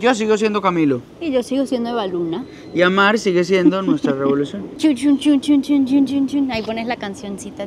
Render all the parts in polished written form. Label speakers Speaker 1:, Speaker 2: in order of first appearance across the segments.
Speaker 1: Yo sigo siendo Camilo.
Speaker 2: Y yo sigo siendo Evaluna.
Speaker 1: Y Amar sigue siendo nuestra revolución.
Speaker 2: Chun, chun, chun, chun, chun, chun, chun, chun. Ahí pones la cancioncita.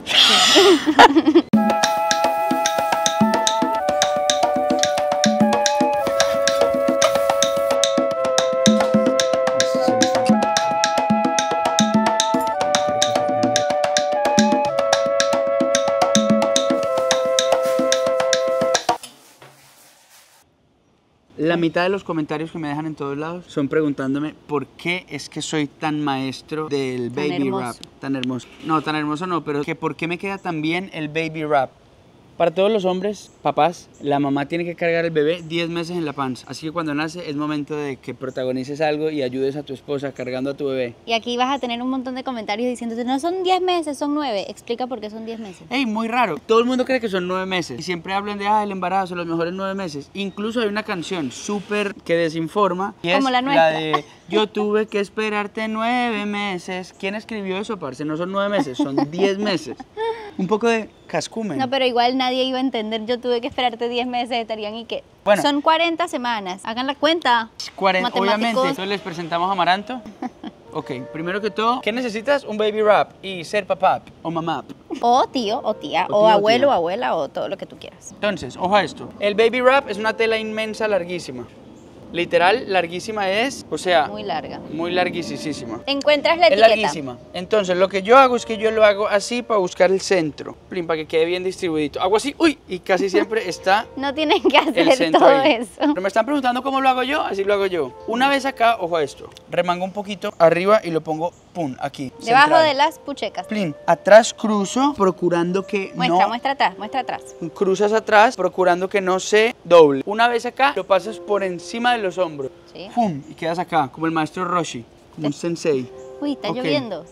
Speaker 1: La mitad de los comentarios que me dejan en todos lados son preguntándome por qué es que soy tan maestro del baby rap. Tan hermoso. No, tan hermoso no, pero que por qué me queda tan bien el baby rap. Para todos los hombres, papás, la mamá tiene que cargar el bebé 10 meses en la panza. Así que cuando nace es momento de que protagonices algo y ayudes a tu esposa cargando a tu bebé.
Speaker 2: Y aquí vas a tener un montón de comentarios diciéndote, no son 10 meses, son 9. Explica por qué son 10 meses.
Speaker 1: Ey, muy raro. Todo el mundo cree que son 9 meses. Y siempre hablan de, el embarazo, los mejores 9 meses. Incluso hay una canción súper que desinforma. Y
Speaker 2: como
Speaker 1: es
Speaker 2: la nuestra.
Speaker 1: La de, yo tuve que esperarte 9 meses. ¿Quién escribió eso, parce? No son 9 meses, son 10 meses. Un poco de cascumen.
Speaker 2: No, pero igual nadie iba a entender. Yo tuve que esperarte 10 meses, estarían y que...
Speaker 1: Bueno.
Speaker 2: Son 40 semanas. Hagan la cuenta.
Speaker 1: 40, obviamente. Entonces les presentamos a Amaranto. Ok, primero que todo, ¿qué necesitas? Un baby rap y ser papá o mamá.
Speaker 2: O tío, o tía, o abuelo, o abuela, o todo lo que tú quieras.
Speaker 1: Entonces, ojo a esto. El baby wrap es una tela inmensa, larguísima. Literal, larguísima es, o sea...
Speaker 2: Muy larga.
Speaker 1: Muy larguísima.
Speaker 2: Encuentras la
Speaker 1: etiqueta.
Speaker 2: etiqueta.
Speaker 1: Es larguísima. Entonces, lo que yo hago es que yo lo hago así para buscar el centro. Para que quede bien distribuido. Hago así, uy, y casi siempre está...
Speaker 2: No tienen que hacer todo
Speaker 1: ahí.
Speaker 2: eso.
Speaker 1: Pero me están preguntando cómo lo hago yo, así lo hago yo. Una vez acá, ojo a esto. Remango un poquito arriba y lo pongo, pum, aquí.
Speaker 2: Debajo
Speaker 1: central.
Speaker 2: de las puchecas.
Speaker 1: Plin. Atrás cruzo, procurando que
Speaker 2: Muestra atrás, muestra atrás.
Speaker 1: Cruzas atrás, procurando que no se doble. Una vez acá, lo pasas por encima de los hombros.
Speaker 2: Sí.
Speaker 1: ¡Pum! Y quedas acá, como el maestro Roshi, como un sensei.
Speaker 2: Uy, está lloviendo.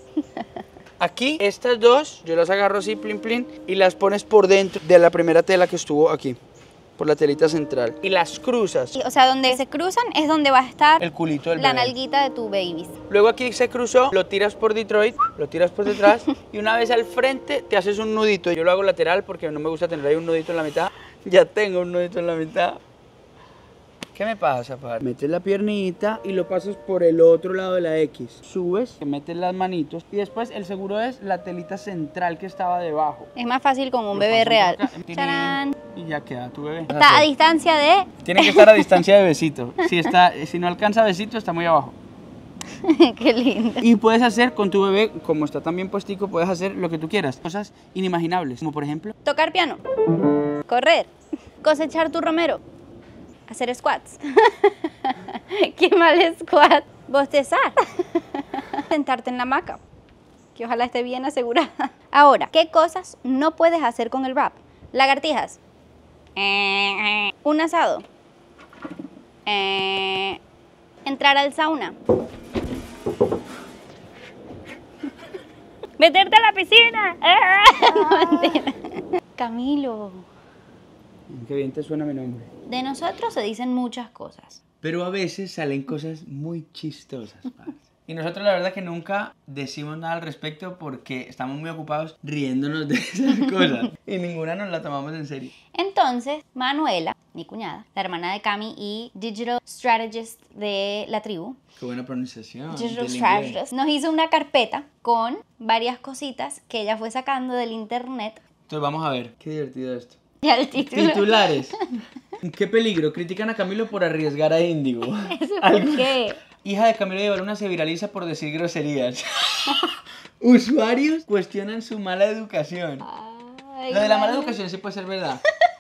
Speaker 1: Aquí, estas dos, yo las agarro así, plin, plin, y las pones por dentro de la primera tela que estuvo aquí, por la telita central. Y las cruzas.
Speaker 2: O sea, donde se cruzan es donde va a estar
Speaker 1: el culito del
Speaker 2: la
Speaker 1: bebé.
Speaker 2: nalguita de tu baby.
Speaker 1: Luego aquí se cruzó, lo tiras por Detroit, lo tiras por detrás, y una vez al frente te haces un nudito. Yo lo hago lateral porque no me gusta tener ahí un nudito en la mitad. Ya tengo un nudito en la mitad. ¿Qué me pasa, padre? Metes la piernita y lo pasas por el otro lado de la X. Subes, te metes las manitos y después el seguro es la telita central que estaba debajo.
Speaker 2: Es más fácil con un bebé real.
Speaker 1: ¡Tarán! Y ya queda tu bebé.
Speaker 2: Está a distancia de...
Speaker 1: Tiene que estar a distancia de besito. Si no alcanza besito, está muy abajo.
Speaker 2: Qué lindo.
Speaker 1: Y puedes hacer con tu bebé, como está tan bien puestico, puedes hacer lo que tú quieras. Cosas inimaginables, como por ejemplo...
Speaker 2: Tocar piano. Correr. Cosechar tu romero. Hacer squats. Qué mal squat. Bostezar. Sentarte en la hamaca, que ojalá esté bien asegurada. Ahora, ¿qué cosas no puedes hacer con el wrap? Lagartijas. Un asado. Entrar al sauna. Meterte a la piscina. No, mentira. Camilo.
Speaker 1: Qué bien te suena mi nombre.
Speaker 2: De nosotros se dicen muchas cosas.
Speaker 1: Pero a veces salen cosas muy chistosas, parce. Y nosotros la verdad que nunca decimos nada al respecto porque estamos muy ocupados riéndonos de esas cosas. Y ninguna nos la tomamos en serio.
Speaker 2: Entonces, Manuela, mi cuñada, la hermana de Cami y Digital Strategist de la tribu.
Speaker 1: Qué buena pronunciación.
Speaker 2: Digital Strategist. Nos hizo una carpeta con varias cositas que ella fue sacando del internet.
Speaker 1: Entonces vamos a ver. Qué divertido esto.
Speaker 2: Ya el título.
Speaker 1: Titulares. ¿Qué peligro? Critican a Camilo por arriesgar a Índigo.
Speaker 2: ¿Eso por qué?
Speaker 1: Hija de Camilo de Evaluna se viraliza por decir groserías. Usuarios cuestionan su mala educación.
Speaker 2: Ay,
Speaker 1: Lo de la mala educación sí puede ser verdad.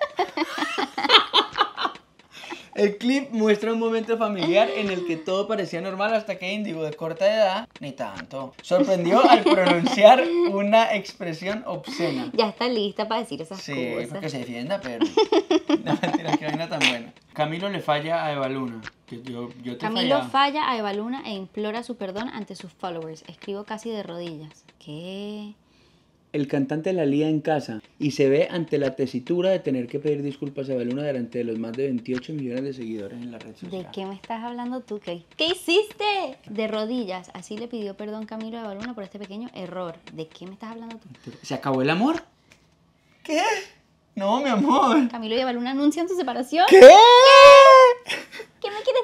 Speaker 1: El clip muestra un momento familiar en el que todo parecía normal hasta que Índigo, de corta edad, ni tanto, sorprendió al pronunciar una expresión obscena.
Speaker 2: Ya está lista para decir esas
Speaker 1: Sí,
Speaker 2: cosas.
Speaker 1: porque se defienda, pero... No, mentira, que vaina tan buena. Camilo le falla a Evaluna.
Speaker 2: Camilo falla a Evaluna e implora su perdón ante sus followers. Escribo casi de rodillas. ¿Qué?
Speaker 1: El cantante la lía en casa y se ve ante la tesitura de tener que pedir disculpas a Evaluna delante de los más de 28 millones de seguidores en la red social.
Speaker 2: ¿De qué me estás hablando tú? ¿Qué hiciste? De rodillas. Así le pidió perdón Camilo a Evaluna por este pequeño error. ¿De qué me estás hablando tú?
Speaker 1: ¿Se acabó el amor? ¿Qué? No, mi amor.
Speaker 2: Camilo y Evaluna anuncian su separación.
Speaker 1: ¿Qué?
Speaker 2: ¿Qué me quieres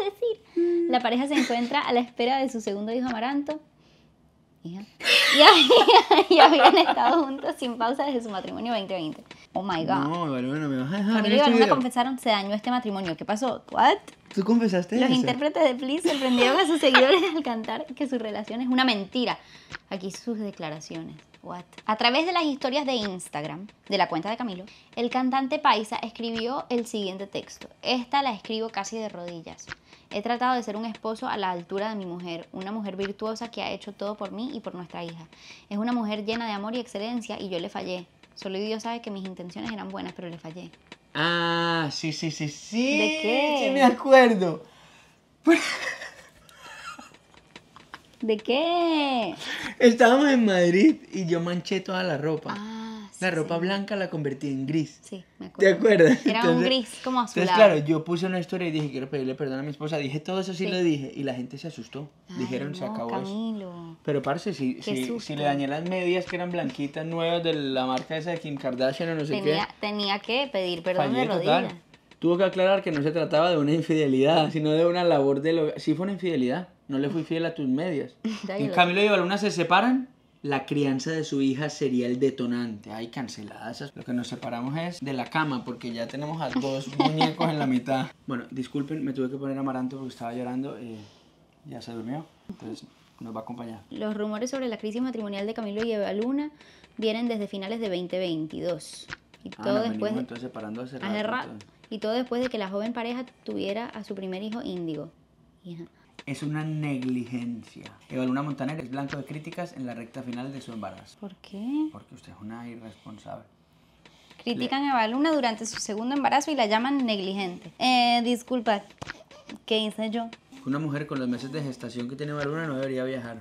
Speaker 2: La pareja se encuentra a la espera de su segundo hijo Amaranto. Hija. Y habían estado juntos sin pausa desde su matrimonio 2020. Oh my God.
Speaker 1: No, Baluna, me vas a dejar.
Speaker 2: Camilo y Baluna confesaron, se dañó este matrimonio. ¿Qué pasó? ¿What?
Speaker 1: ¿Tú confesaste
Speaker 2: Los
Speaker 1: eso?
Speaker 2: intérpretes de Please sorprendieron a sus seguidores al cantar que su relación es una mentira. Aquí sus declaraciones. What? A través de las historias de Instagram, de la cuenta de Camilo, el cantante paisa escribió el siguiente texto. Esta la escribo casi de rodillas. He tratado de ser un esposo a la altura de mi mujer, una mujer virtuosa que ha hecho todo por mí y por nuestra hija. Es una mujer llena de amor y excelencia y yo le fallé. Solo Dios sabe que mis intenciones eran buenas, pero le fallé.
Speaker 1: Ah, sí.
Speaker 2: ¿De qué?
Speaker 1: Sí, me acuerdo.
Speaker 2: ¿De qué?
Speaker 1: Estábamos en Madrid y yo manché toda la ropa.
Speaker 2: Ah, sí.
Speaker 1: La ropa
Speaker 2: sí.
Speaker 1: blanca la convertí en gris.
Speaker 2: Sí, me
Speaker 1: ¿Te
Speaker 2: acuerdo.
Speaker 1: acuerdas?
Speaker 2: Era un gris como azulado.
Speaker 1: Entonces, claro, yo puse una historia y dije, quiero pedirle perdón a mi esposa. Dije todo eso, sí
Speaker 2: Sí.
Speaker 1: lo dije. Y la gente se asustó.
Speaker 2: Ay,
Speaker 1: Dijeron, se
Speaker 2: no,
Speaker 1: acabó eso.
Speaker 2: Camilo.
Speaker 1: Pero, parce, si
Speaker 2: susto.
Speaker 1: le dañé las medias que eran blanquitas nuevas de la marca esa de Kim Kardashian o no sé qué.
Speaker 2: Tenía que pedir perdón
Speaker 1: Fallé
Speaker 2: de rodillas.
Speaker 1: total. Tuvo que aclarar que no se trataba de una infidelidad, sino de una labor del hogar. Sí fue una infidelidad. No le fui fiel a tus medias. En Camilo y Baluna se separan. La crianza de su hija sería el detonante. Ay, canceladas. Lo que nos separamos es de la cama, porque ya tenemos a dos muñecos en la mitad. Bueno, disculpen, me tuve que poner Amaranto porque estaba llorando. Ya se durmió, entonces nos va a acompañar.
Speaker 2: Los rumores sobre la crisis matrimonial de Camilo y Baluna vienen desde finales de 2022. Y todo
Speaker 1: Nos
Speaker 2: después
Speaker 1: venimos entonces separando hace rato, entonces.
Speaker 2: Y todo después de que la joven pareja tuviera a su primer hijo Índigo. Hija.
Speaker 1: Es una negligencia. Baluna Montaner es blanco de críticas en la recta final de su embarazo.
Speaker 2: ¿Por qué?
Speaker 1: Porque usted es una irresponsable.
Speaker 2: Critican a Baluna durante su segundo embarazo y la llaman negligente. Disculpa, ¿qué hice yo?
Speaker 1: Una mujer con los meses de gestación que tiene Baluna no debería viajar.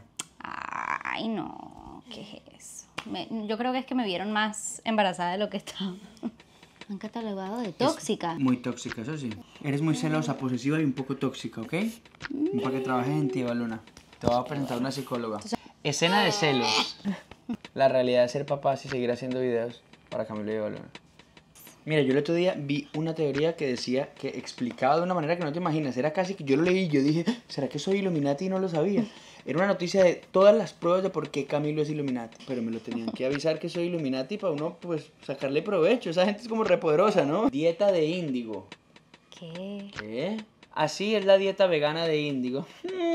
Speaker 2: Ay, no, ¿qué es eso? Yo creo que es que me vieron más embarazada de lo que estaba. Me han catalogado de tóxica.
Speaker 1: Es muy tóxica, eso sí. Eres muy celosa, posesiva y un poco tóxica, ¿ok? Para que trabajes en ti, Baluna. Te voy a presentar una psicóloga. Escena de celos. La realidad de ser papás y seguir haciendo videos para Camilo y Baluna. Mira, yo el otro día vi una teoría que decía, que explicaba de una manera que no te imaginas. Era casi que yo lo leí y yo dije, ¿será que soy Illuminati y no lo sabía? Era una noticia de todas las pruebas de por qué Camilo es Illuminati. Pero me lo tenían que avisar que soy Illuminati para uno, pues, sacarle provecho. Esa gente es como repoderosa, ¿no? Dieta de índigo.
Speaker 2: ¿Qué?
Speaker 1: ¿Qué? Así es la dieta vegana de índigo.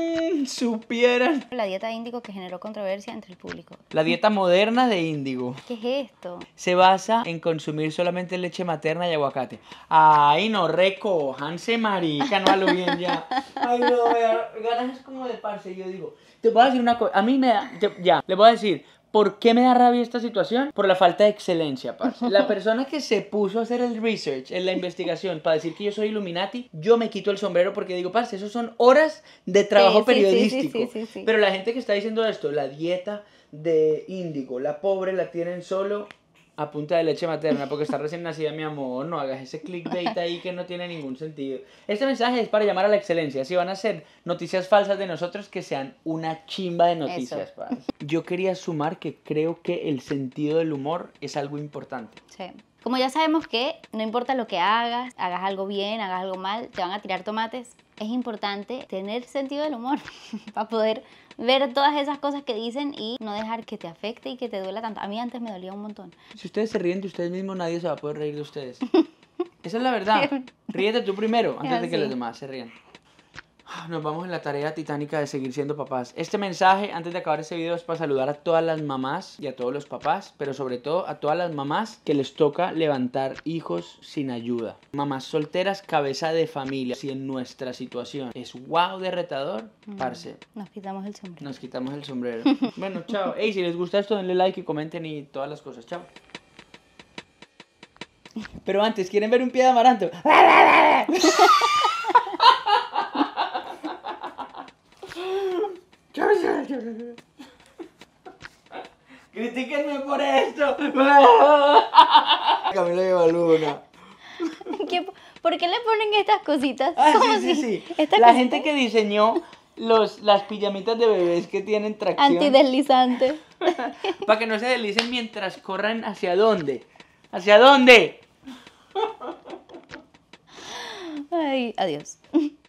Speaker 1: Supieran.
Speaker 2: La dieta de Índigo que generó controversia entre el público.
Speaker 1: La dieta moderna de índigo.
Speaker 2: ¿Qué es esto?
Speaker 1: Se basa en consumir solamente leche materna y aguacate. Ay, no, recójanse, marica, no a lo bien ya. Ay, no, vea, ganas es como de parce. Yo digo, te voy a decir una cosa, a mí me da, ya, le voy a decir, ¿por qué me da rabia esta situación? Por la falta de excelencia, parce. La persona que se puso a hacer el research, en la investigación, para decir que yo soy Illuminati, yo me quito el sombrero porque digo, parce, eso son horas de trabajo periodístico.
Speaker 2: Sí.
Speaker 1: Pero la gente que está diciendo esto, la dieta de índigo, la pobre la tienen solo a punta de leche materna porque está recién nacida, mi amor. No hagas ese clickbait ahí que no tiene ningún sentido. Este mensaje es para llamar a la excelencia. Si van a ser noticias falsas de nosotros, que sean una chimba de noticias. Yo quería sumar que creo que el sentido del humor es algo importante.
Speaker 2: Sí. Como ya sabemos que no importa lo que hagas algo bien, hagas algo mal, te van a tirar tomates, es importante tener sentido del humor para poder ver todas esas cosas que dicen y no dejar que te afecte y que te duela tanto. A mí antes me dolía un montón.
Speaker 1: Si ustedes se ríen de ustedes mismos, nadie se va a poder reír de ustedes. Esa es la verdad. Ríete tú primero, antes de que los demás se rían. Nos vamos en la tarea titánica de seguir siendo papás. Este mensaje, antes de acabar este video, es para saludar a todas las mamás y a todos los papás, pero sobre todo a todas las mamás que les toca levantar hijos sin ayuda. Mamás solteras, cabeza de familia. Si en nuestra situación es wow de retador, parce,
Speaker 2: Nos quitamos el sombrero.
Speaker 1: nos quitamos el sombrero. Bueno, chao. Ey, si les gusta esto, denle like y comenten y todas las cosas. Chao. Pero antes, ¿quieren ver un pie de amaranto? Critíquenme por esto. Camilo y Baluna.
Speaker 2: ¿Por qué le ponen estas cositas?
Speaker 1: Sí. La gente que diseñó las pijamitas de bebés que tienen tracción.
Speaker 2: Antideslizante.
Speaker 1: Para que no se deslicen mientras corran. ¿Hacia dónde? ¿Hacia dónde?
Speaker 2: Ay, adiós.